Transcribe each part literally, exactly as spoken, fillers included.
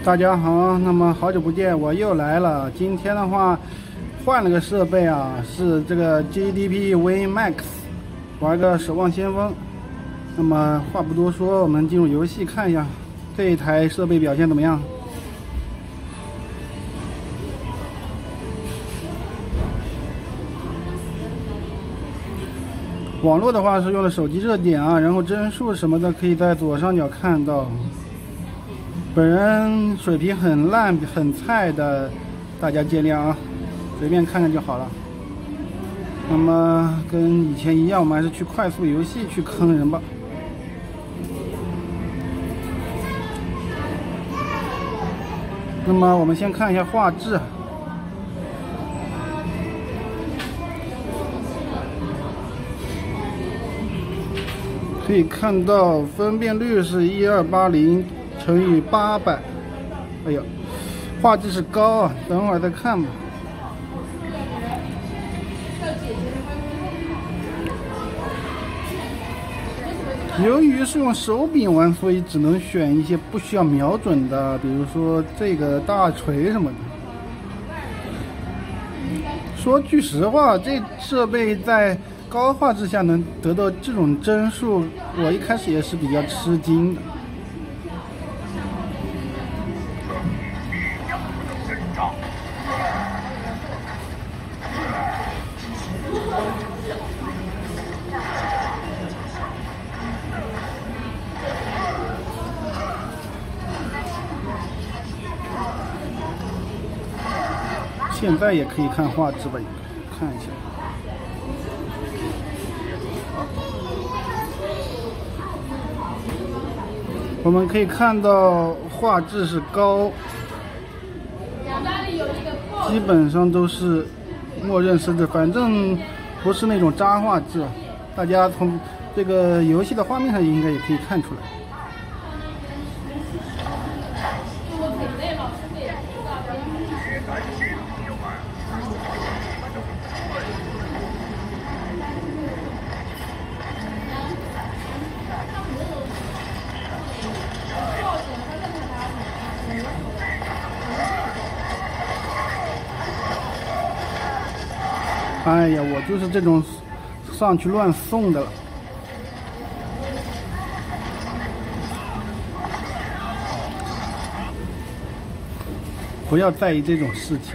大家好，那么好久不见，我又来了。今天的话，换了个设备啊，是这个 G D P Win Max， 玩个守望先锋。那么话不多说，我们进入游戏看一下这一台设备表现怎么样。网络的话是用的手机热点啊，然后帧数什么的可以在左上角看到。本人水平很烂很菜的，大家见谅啊，随便看看就好了。那么跟以前一样，我们还是去快速游戏去坑人吧。那么我们先看一下画质。可以看到分辨率是一二八零乘以八百，哎呀，画质是高啊，等会儿再看吧。由于是用手柄玩，所以只能选一些不需要瞄准的，比如说这个大锤什么的。说句实话，这设备在高画质下能得到这种帧数，我一开始也是比较吃惊的。现在也可以看画质吧，看一下。我们可以看到画质是高，基本上都是默认设置，反正不是那种渣画质。大家从这个游戏的画面上应该也可以看出来。哎呀，我就是这种上去乱送的了。不要在意这种事情。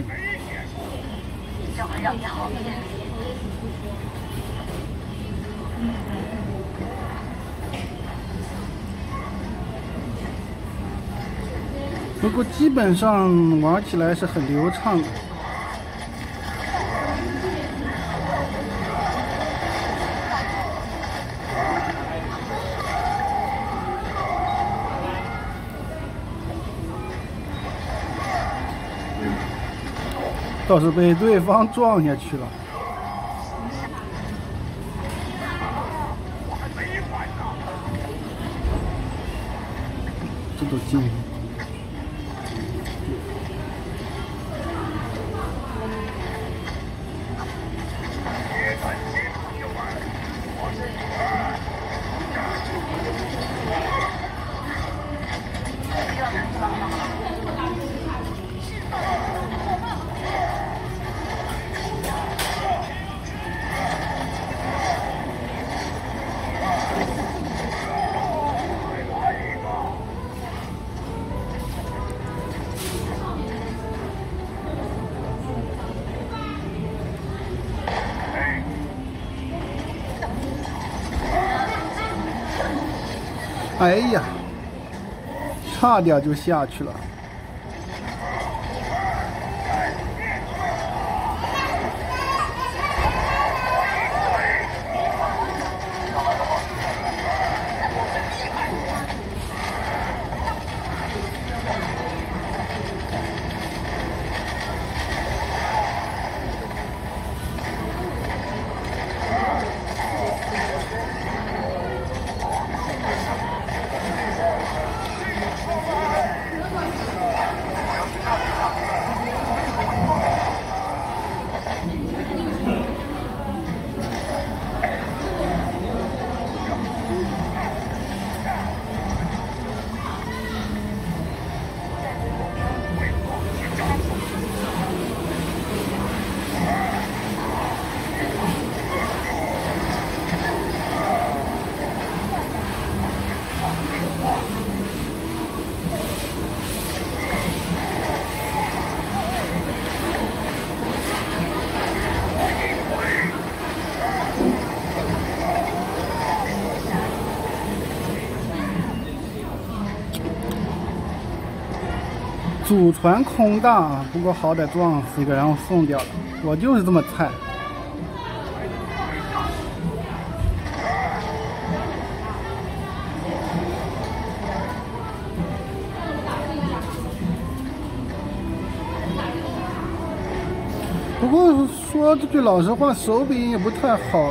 不过基本上玩起来是很流畅的。倒是被对方撞下去了。这都进。哎呀，差点就下去了。 祖传空大啊，不过好歹撞死一个，然后送掉了。我就是这么菜。不过说这句老实话，手柄也不太好。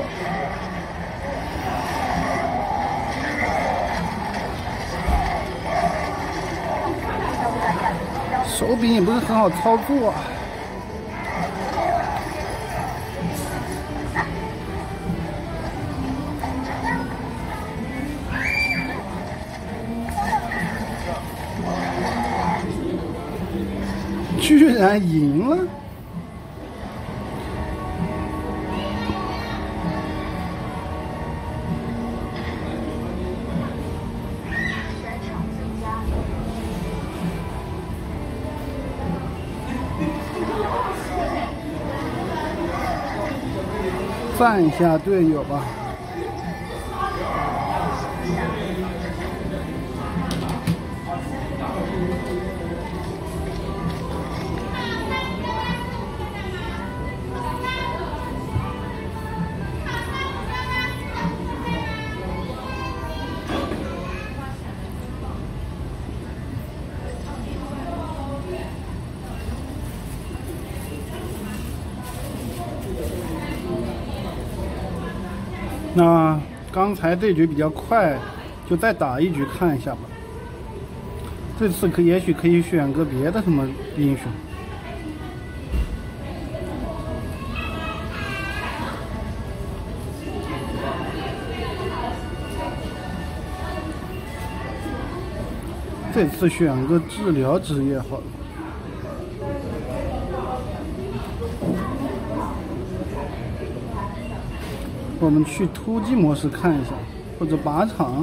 手柄也不是很好操作啊。居然赢了！赞一下队友吧。那刚才这局比较快，就再打一局看一下吧。这次可也许可以选个别的什么英雄。这次选个治疗职业好了。我们去突击模式看一下，或者靶场。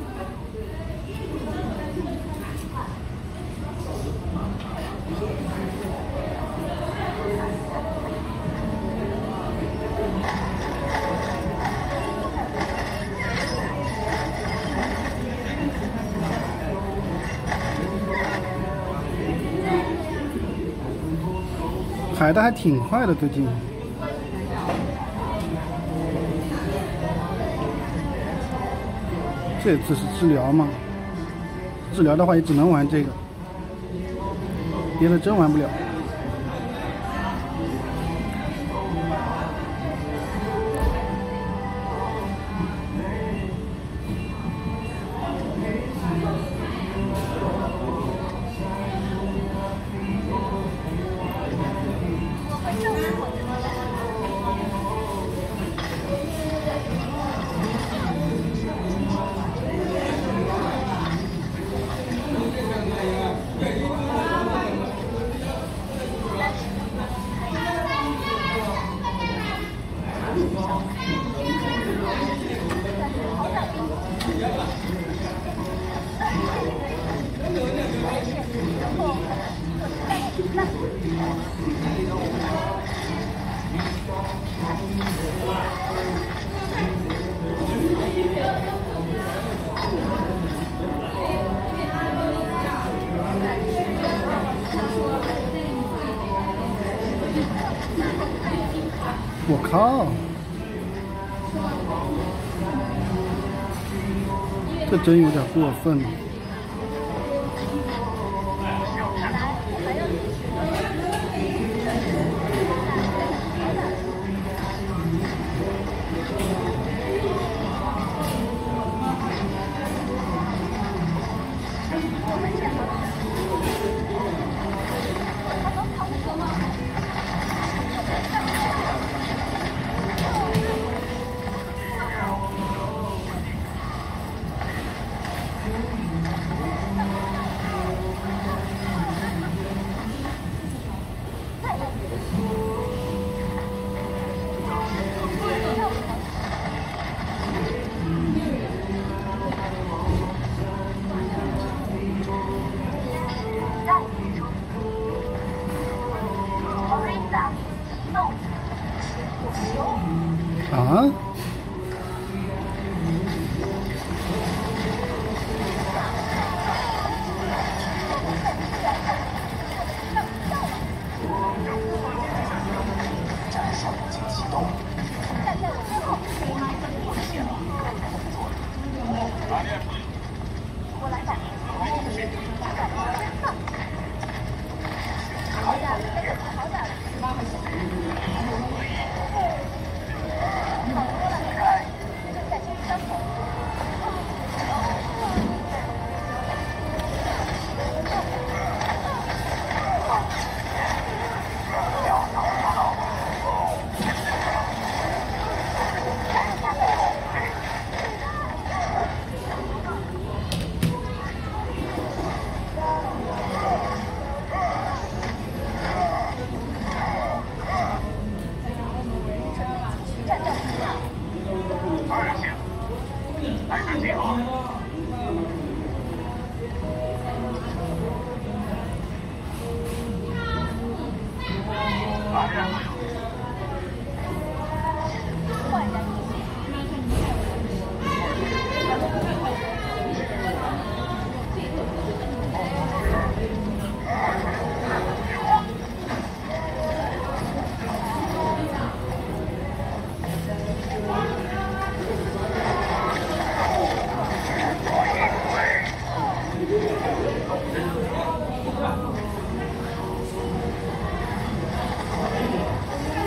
排的还挺快的，最近。这次是治疗吗？治疗的话也只能玩这个，别的真玩不了。我靠！这真有点过分了。啊？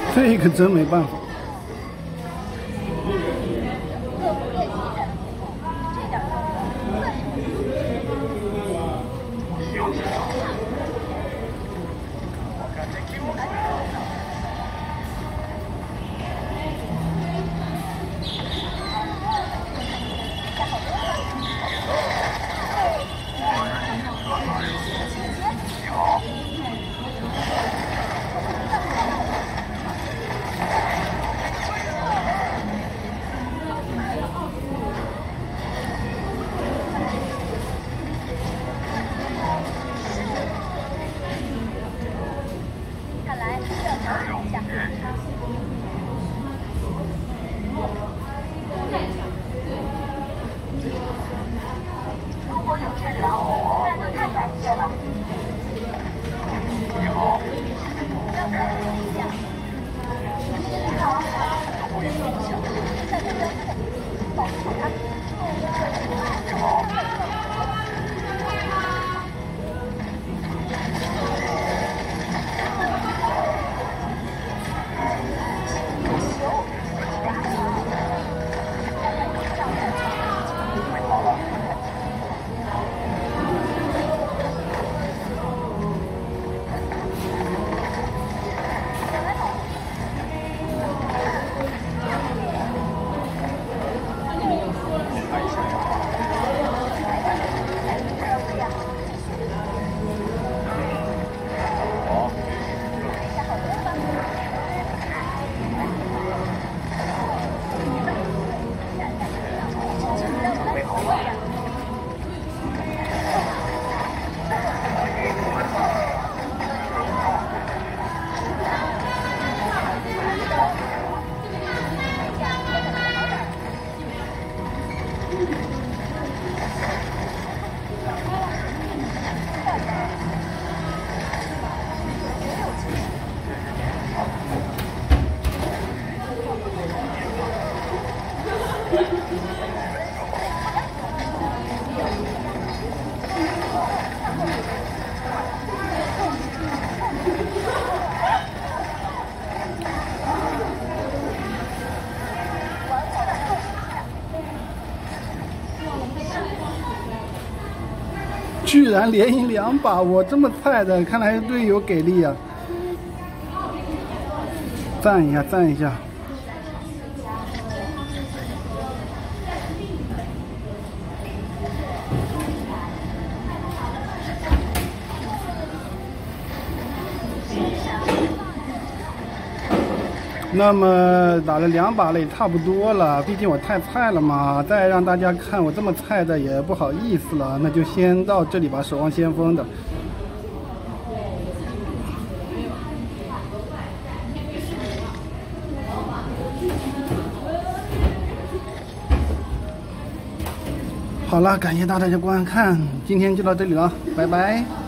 这个真没办法。居然连赢两把，我这么菜的，看来队友给力啊！赞一下，赞一下。那么打了两把了也差不多了，毕竟我太菜了嘛，再让大家看我这么菜的也不好意思了，那就先到这里吧。守望先锋的。好了，感谢大家的观看，今天就到这里了，拜拜。